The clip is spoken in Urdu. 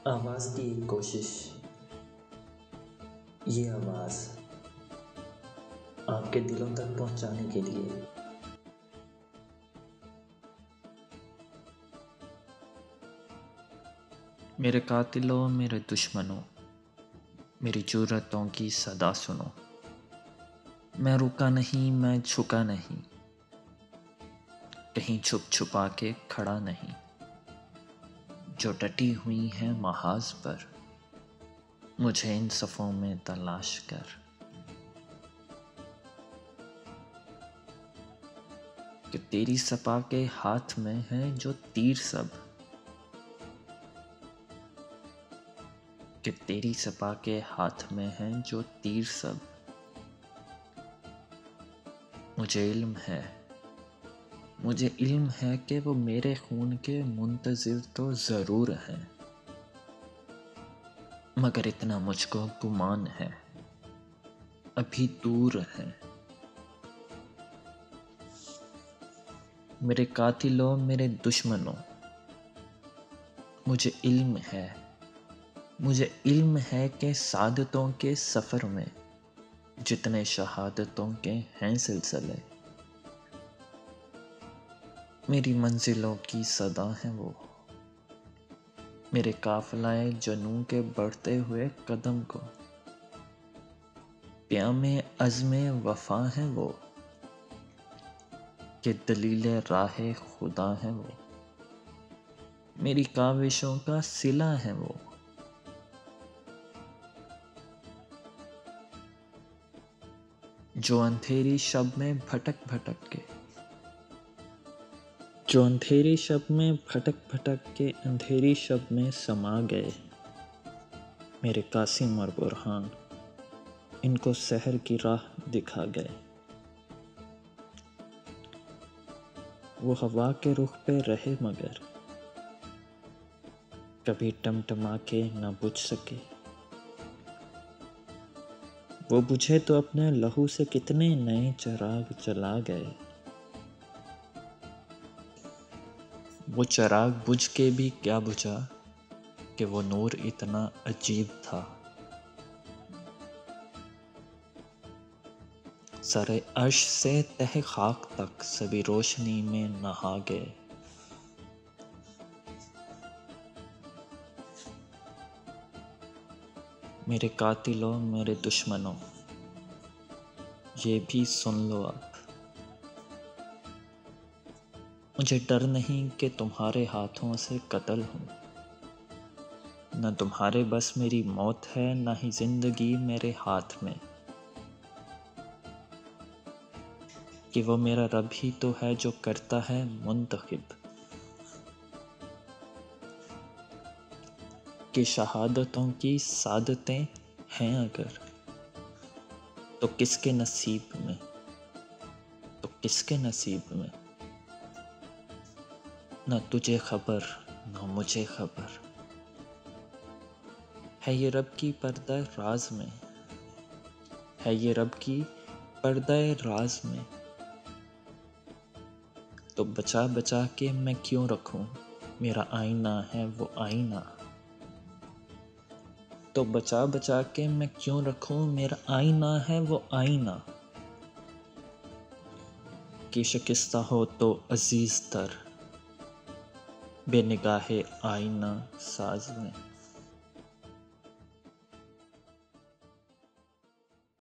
آواز کی ایک کوشش، یہ آواز آپ کے دلوں تک پہنچانے کے لیے۔ میرے قاتلوں، میرے دشمنوں، میری جرأتوں کی صدا سنو۔ میں رکا نہیں، میں جھکا نہیں، کہیں چھپ چھپا کے کھڑا نہیں۔ جو ڈٹی ہوئی ہیں محاذ پر، مجھے ان صفوں میں تلاش کر۔ کہ تیری سپا کے ہاتھ میں ہے جو تیر سب، کہ تیری سپا کے ہاتھ میں ہے جو تیر سب۔ مجھے علم ہے کہ وہ میرے خون کے منتظر تو ضرور ہیں، مگر اتنا مجھ کو گمان ہے ابھی دور ہیں۔ میرے قاتلوں، میرے دشمنوں، مجھے علم ہے کہ سعادتوں کے سفر میں جتنے شہادتوں کے ہیں سلسلے، میری منزلوں کی صدا ہے وہ، میرے قافلہ جنوں کے بڑھتے ہوئے قدم کو، پیام عزم وفا ہے وہ، کہ دلیل راہ خدا ہے وہ، میری کاوشوں کا صلہ ہے وہ۔ جو اندھیری شب میں بھٹک بھٹک کے اندھیری شب میں سما گئے، میرے قاسم اور برہان ان کو سحر کی راہ دکھا گئے۔ وہ ہوا کے رخ پہ رہے مگر کبھی ٹمٹما کے نہ بجھ سکے۔ وہ بجھے تو اپنے لہو سے کتنے نئے چراغ جلا گئے۔ وہ چراغ بجھ کے بھی کیا بجھا کہ وہ نور اتنا عجیب تھا۔ سر عرش سے تہ خاک تک سبھی روشنی میں نہا گئے۔ میرے قاتلوں، میرے دشمنوں، یہ بھی سن لو اب۔ مجھے ڈر نہیں کہ تمہارے ہاتھوں سے قتل ہوں، نہ تمہارے بس میری موت ہے، نہ ہی زندگی میرے ہاتھ میں، کہ وہ میرا رب ہی تو ہے جو کرتا ہے منتخب۔ کہ شہادتوں کی سعادتیں ہیں اگر، تو کس کے نصیب میں، نہ تجھے خبر نہ مجھے خبر۔ ہے یہ رب کی پردہ راز میں، تو بچا بچا کے میں کیوں رکھوں میرا آئینہ ہے وہ آئینہ، تو بچا بچا کے میں کیوں رکھوں میرا آئینہ ہے وہ آئینہ۔ کہ شکستہ ہو تو عزیز تر بے نگاہ آئینہ ساز میں۔